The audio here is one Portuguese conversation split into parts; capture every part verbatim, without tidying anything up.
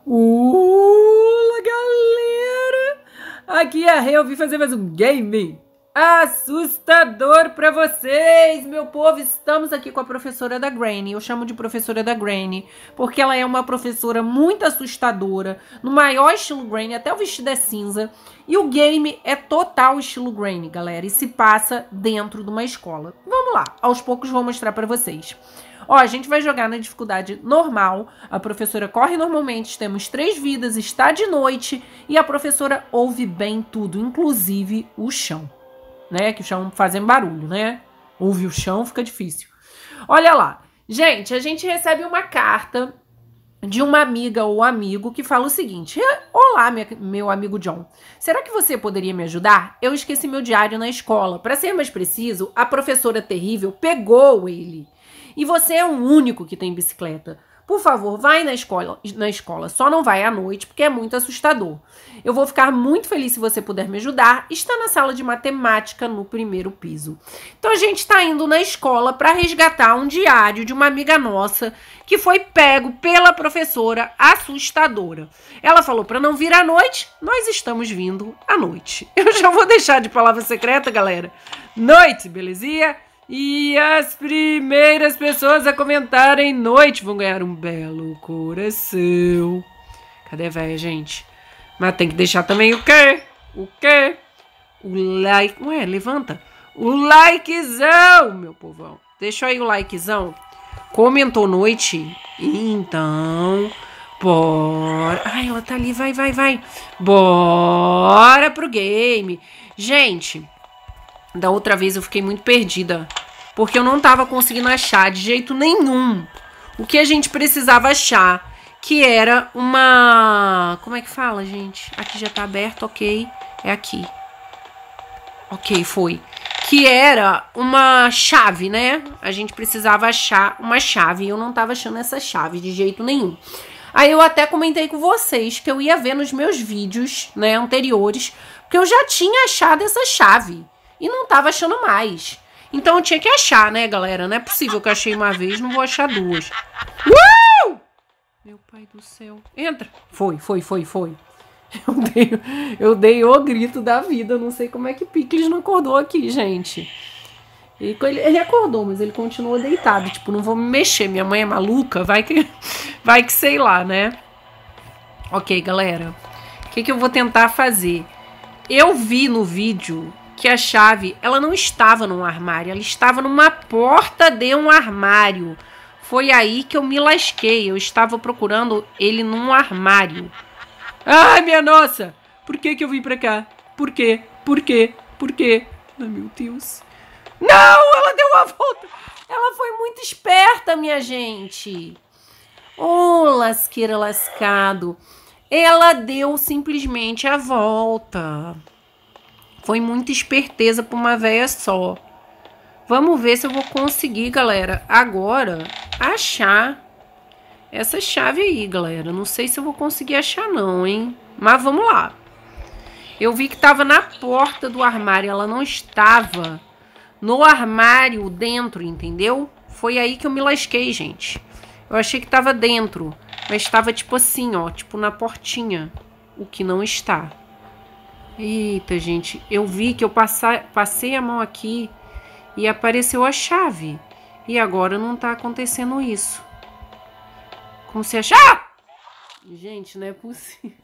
Olá, galera! Aqui é a Rê, eu vim fazer mais um game assustador pra vocês, meu povo. Estamos aqui com a professora da Granny. Eu chamo de professora da Granny porque ela é uma professora muito assustadora, no maior estilo Granny, até o vestido é cinza. E o game é total estilo Granny, galera, e se passa dentro de uma escola. Vamos lá, aos poucos vou mostrar pra vocês. Ó, a gente vai jogar na dificuldade normal, a professora corre normalmente, temos três vidas, está de noite e a professora ouve bem tudo, inclusive o chão, né? Que o chão fazendo barulho, né? Ouve o chão, fica difícil. Olha lá, gente, a gente recebe uma carta de uma amiga ou amigo que fala o seguinte: olá, minha, meu amigo John, será que você poderia me ajudar? Eu esqueci meu diário na escola. Para ser mais preciso, a professora terrível pegou ele. E você é o único que tem bicicleta. Por favor, vai na escola, na escola. Só não vai à noite, porque é muito assustador. Eu vou ficar muito feliz se você puder me ajudar. Está na sala de matemática, no primeiro piso. Então, a gente está indo na escola para resgatar um diário de uma amiga nossa que foi pego pela professora assustadora. Ela falou para não vir à noite. Nós estamos vindo à noite. Eu já vou deixar de palavra secreta, galera. Noite, belezinha? E as primeiras pessoas a comentarem noite vão ganhar um belo coração. Cadê a véia, gente? Mas tem que deixar também o quê? O quê? O like. Ué, levanta. O likezão, meu povão. Deixa aí o likezão. Comentou noite? Então, bora. Ai, ela tá ali. Vai, vai, vai. Bora pro game. Gente, da outra vez eu fiquei muito perdida, porque eu não tava conseguindo achar de jeito nenhum o que a gente precisava achar, que era uma... Como é que fala, gente? Aqui já tá aberto, ok. É aqui. Ok, foi. Que era uma chave, né? A gente precisava achar uma chave e eu não tava achando essa chave de jeito nenhum. Aí eu até comentei com vocês que eu ia ver nos meus vídeos, né, anteriores, porque eu já tinha achado essa chave e não tava achando mais. Então eu tinha que achar, né, galera? Não é possível que eu achei uma vez, não vou achar duas. Uh! Meu pai do céu. Entra. Foi, foi, foi, foi. Eu dei, eu dei o grito da vida. Não sei como é que Picles não acordou aqui, gente. Ele, ele acordou, mas ele continuou deitado. Tipo, não vou me mexer. Minha mãe é maluca. Vai que, vai que sei lá, né? Ok, galera. O que, que eu vou tentar fazer? Eu vi no vídeo que a chave, ela não estava num armário, ela estava numa porta de um armário. Foi aí que eu me lasquei, eu estava procurando ele num armário. Ai, minha nossa! Por que que eu vim pra cá? Por quê? Por quê? Por quê? Ai, meu Deus. Não, ela deu uma volta. Ela foi muito esperta, minha gente. Oh, lasqueira lascado. Ela deu simplesmente a volta. Foi muita esperteza pra uma véia só. Vamos ver se eu vou conseguir, galera, agora achar essa chave aí, galera. Não sei se eu vou conseguir achar não, hein? Mas vamos lá. Eu vi que tava na porta do armário. Ela não estava no armário dentro, entendeu? Foi aí que eu me lasquei, gente. Eu achei que tava dentro, mas estava tipo assim, ó. Tipo na portinha. O que não está. Eita, gente, eu vi que eu passei, passei a mão aqui e apareceu a chave. E agora não tá acontecendo isso. Como se achar? Gente, não é possível.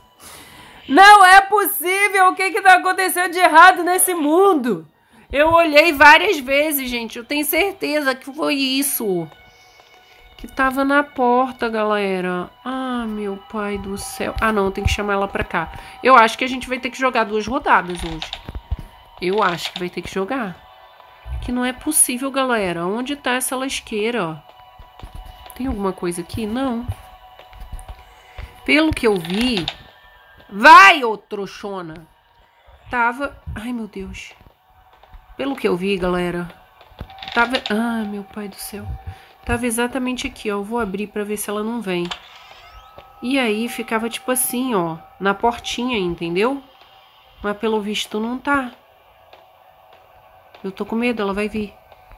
Não é possível! O que que tá acontecendo de errado nesse mundo? Eu olhei várias vezes, gente. Eu tenho certeza que foi isso. Que tava na porta, galera. Ah, meu pai do céu. Ah, não, tem que chamar ela pra cá. Eu acho que a gente vai ter que jogar duas rodadas hoje. Eu acho que vai ter que jogar. Que não é possível, galera. Onde tá essa lasqueira? Tem alguma coisa aqui? Não. Pelo que eu vi... Vai, ô trouxona! Tava... Ai, meu Deus. Pelo que eu vi, galera... Tava... Ah, meu pai do céu... Tava exatamente aqui, ó. Eu vou abrir pra ver se ela não vem. E aí ficava tipo assim, ó. Na portinha, entendeu? Mas pelo visto não tá. Eu tô com medo, ela vai vir.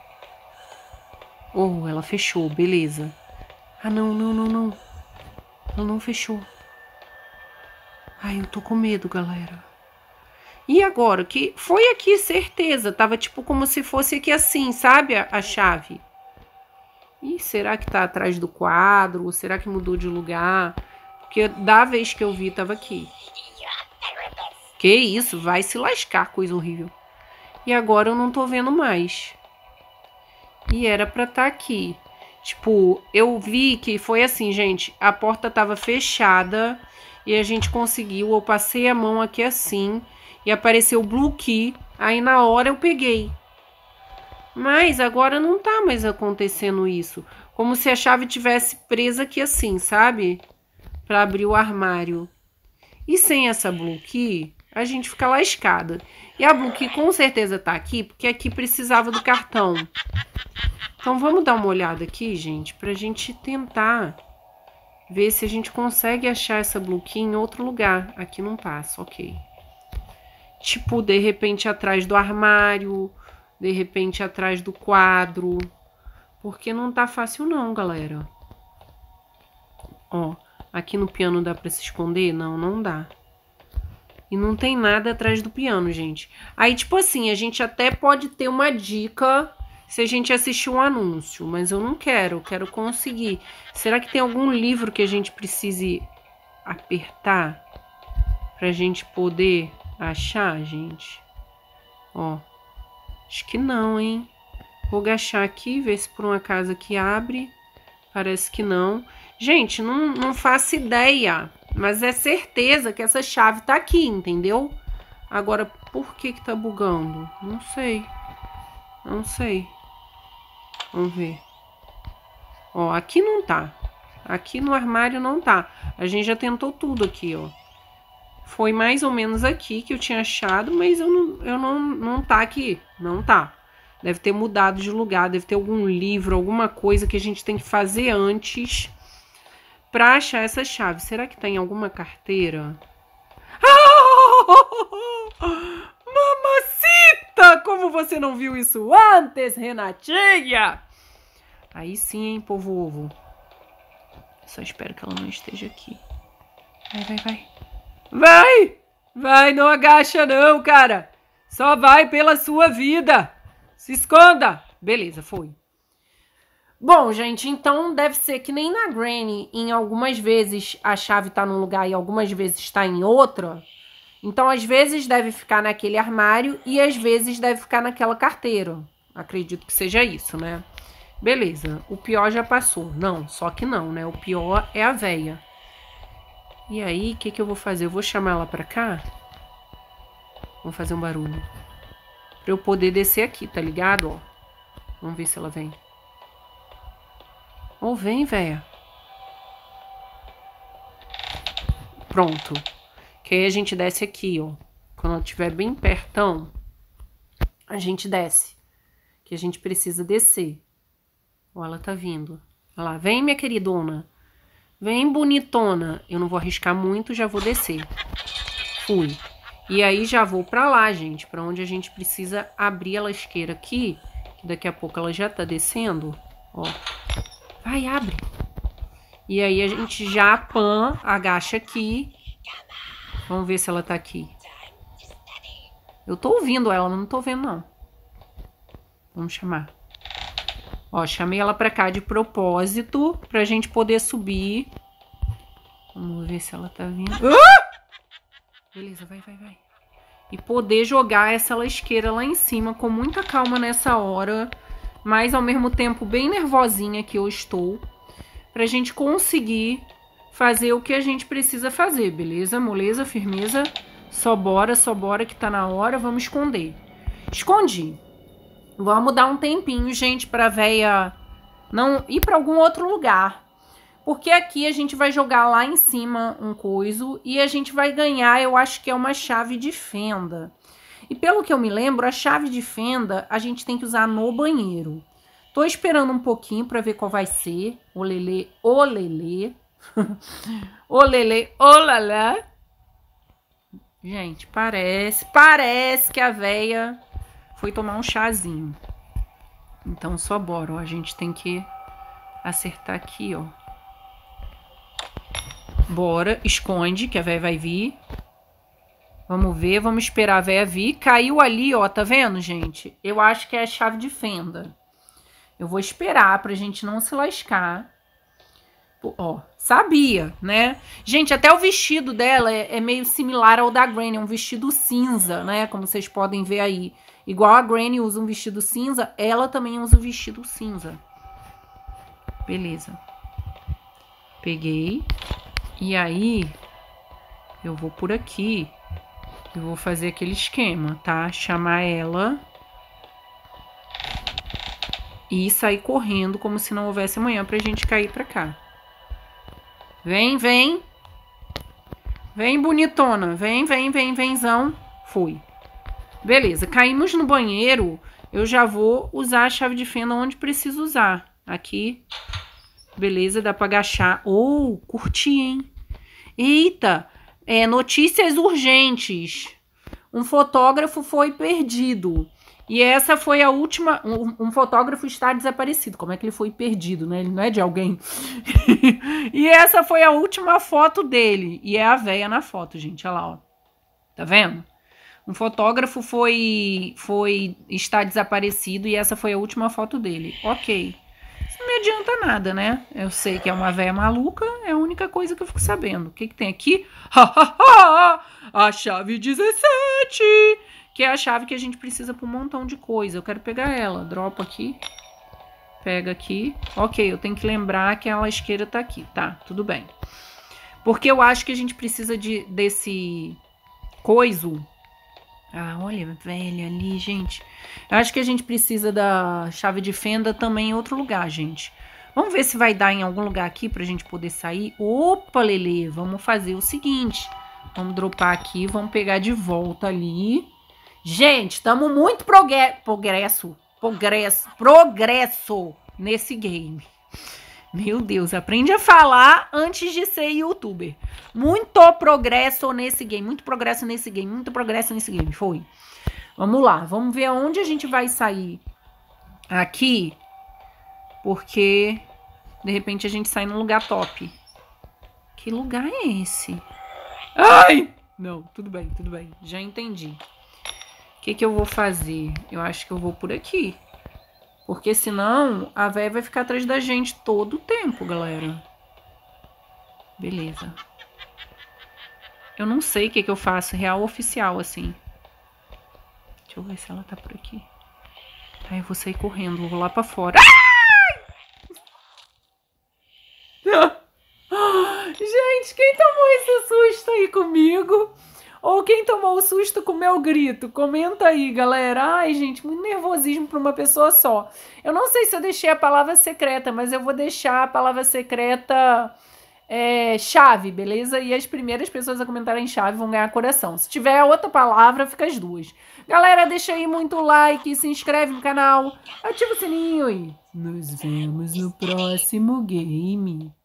Oh, ela fechou, beleza. Ah, não, não, não, não. Ela não fechou. Ai, eu tô com medo, galera. E agora? Que foi aqui, certeza. Tava tipo como se fosse aqui assim, sabe? A, a chave. Ih, será que tá atrás do quadro? Será que mudou de lugar? Porque da vez que eu vi, tava aqui. Que isso? Vai se lascar, coisa horrível. E agora eu não tô vendo mais. E era pra tá aqui. Tipo, eu vi que foi assim, gente. A porta tava fechada e a gente conseguiu. Eu passei a mão aqui assim e apareceu o Blue Key. Aí na hora eu peguei. Mas agora não tá mais acontecendo isso. Como se a chave tivesse presa aqui assim, sabe? Pra abrir o armário. E sem essa Blue Key, a gente fica lascada. E a Blue Key com certeza tá aqui, porque aqui precisava do cartão. Então vamos dar uma olhada aqui, gente, pra gente tentar ver se a gente consegue achar essa Blue Key em outro lugar. Aqui não passa, ok. Tipo, de repente atrás do armário, de repente atrás do quadro. Porque não tá fácil não, galera. Ó, aqui no piano dá pra se esconder? Não, não dá. E não tem nada atrás do piano, gente. Aí, tipo assim, a gente até pode ter uma dica se a gente assistir um anúncio. Mas eu não quero, eu quero conseguir. Será que tem algum livro que a gente precise apertar pra gente poder achar, gente? Ó, acho que não, hein? Vou agachar aqui, ver se por um acaso aqui abre. Parece que não. Gente, não, não faço ideia. Mas é certeza que essa chave tá aqui, entendeu? Agora, por que que tá bugando? Não sei. Não sei. Vamos ver. Ó, aqui não tá. Aqui no armário não tá. A gente já tentou tudo aqui, ó. Foi mais ou menos aqui que eu tinha achado, mas eu não, eu não, não tá aqui. Não tá. Deve ter mudado de lugar, deve ter algum livro, alguma coisa que a gente tem que fazer antes pra achar essa chave. Será que tá em alguma carteira? Mamacita! Como você não viu isso antes, Renatinha? Aí sim, hein, povo ovo. Só espero que ela não esteja aqui. Vai, vai, vai. Vai! Vai, não agacha não, cara. Só vai pela sua vida. Se esconda. Beleza, foi. Bom, gente, então deve ser que nem na Granny, em algumas vezes a chave tá num lugar e algumas vezes está em outra. Então, às vezes deve ficar naquele armário e às vezes deve ficar naquela carteira. Acredito que seja isso, né? Beleza, o pior já passou. Não, só que não, né? O pior é a véia. E aí, o que que eu vou fazer? Eu vou chamar ela pra cá? Vou fazer um barulho. Pra eu poder descer aqui, tá ligado? Ó. Vamos ver se ela vem. Ou oh, vem, véia. Pronto. Que aí a gente desce aqui, ó. Quando ela estiver bem pertão, a gente desce. Que a gente precisa descer. Ó, ela tá vindo. Olha lá. Vem, minha queridona. Vem, bonitona. Eu não vou arriscar muito, já vou descer. Fui. E aí já vou pra lá, gente. Pra onde a gente precisa abrir a lasqueira aqui. Que daqui a pouco ela já tá descendo. Ó. Vai, abre. E aí a gente já pã, agacha aqui. Vamos ver se ela tá aqui. Eu tô ouvindo ela, mas não tô vendo, não. Vamos chamar. Ó, chamei ela pra cá de propósito, pra gente poder subir. Vamos ver se ela tá vindo. Ah! Beleza, vai, vai, vai. E poder jogar essa lasqueira lá em cima com muita calma nessa hora. Mas ao mesmo tempo bem nervosinha que eu estou. Pra gente conseguir fazer o que a gente precisa fazer, beleza? Moleza, firmeza. Só bora, só bora que tá na hora. Vamos esconder. Escondi. Vamos dar um tempinho, gente, pra véia não ir pra algum outro lugar. Porque aqui a gente vai jogar lá em cima um coiso e a gente vai ganhar, eu acho que é uma chave de fenda. E pelo que eu me lembro, a chave de fenda a gente tem que usar no banheiro. Tô esperando um pouquinho pra ver qual vai ser. Olelê, olelê. Olelê, olalá. Gente, parece, parece que a véia foi tomar um chazinho. Então só bora, ó. A gente tem que acertar aqui, ó. Bora, esconde, que a véia vai vir. Vamos ver, vamos esperar a véia vir. Caiu ali, ó, tá vendo, gente? Eu acho que é a chave de fenda. Eu vou esperar pra gente não se lascar. Ó, sabia, né? Gente, até o vestido dela é, é meio similar ao da Granny. É um vestido cinza, né? Como vocês podem ver aí. Igual a Granny usa um vestido cinza, ela também usa um vestido cinza. Beleza. Peguei. E aí, eu vou por aqui. Eu vou fazer aquele esquema, tá? Chamar ela. E sair correndo como se não houvesse amanhã pra gente cair pra cá. Vem, vem. Vem, bonitona. Vem, vem, vem, venzão. Fui. Beleza, caímos no banheiro. Eu já vou usar a chave de fenda onde preciso usar. Aqui. Beleza, dá pra agachar. Oh, curti, hein? Eita, é, notícias urgentes. Um fotógrafo foi perdido. E essa foi a última... Um, um fotógrafo está desaparecido. Como é que ele foi perdido, né? Ele não é de alguém. E essa foi a última foto dele. E é a véia na foto, gente. Olha lá, ó. Tá vendo? Um fotógrafo foi, foi... Está desaparecido e essa foi a última foto dele. Ok. Isso não me adianta nada, né? Eu sei que é uma véia maluca. É a única coisa que eu fico sabendo. O que que tem aqui? A chave dezessete! Que é a chave que a gente precisa para um montão de coisa. Eu quero pegar ela. Dropa aqui. Pega aqui. Ok, eu tenho que lembrar que a isqueira tá aqui. Tá, tudo bem. Porque eu acho que a gente precisa de, desse coiso. Ah, olha, velha ali, gente. Eu acho que a gente precisa da chave de fenda também em outro lugar, gente. Vamos ver se vai dar em algum lugar aqui pra gente poder sair. Opa, Lelê, vamos fazer o seguinte. Vamos dropar aqui, vamos pegar de volta ali. Gente, estamos muito progre progresso, progresso, progresso nesse game. Meu Deus, aprende a falar antes de ser youtuber. Muito progresso nesse game, muito progresso nesse game, muito progresso nesse game. Foi. Vamos lá, vamos ver aonde a gente vai sair aqui. Porque, de repente, a gente sai num lugar top. Que lugar é esse? Ai! Não, tudo bem, tudo bem. Já entendi. O que que eu vou fazer? Eu acho que eu vou por aqui. Porque senão a véia vai ficar atrás da gente todo o tempo, galera. Beleza. Eu não sei o que que eu faço real oficial, assim. Deixa eu ver se ela tá por aqui. Aí eu vou sair correndo, vou lá pra fora. Gente, quem tomou esse susto aí comigo? Ou quem tomou o susto com o meu grito? Comenta aí, galera. Ai, gente, muito nervosismo para uma pessoa só. Eu não sei se eu deixei a palavra secreta, mas eu vou deixar a palavra secreta é, chave, beleza? E as primeiras pessoas a comentarem chave vão ganhar coração. Se tiver outra palavra, fica as duas. Galera, deixa aí muito like, se inscreve no canal, ativa o sininho e nos vemos no próximo game.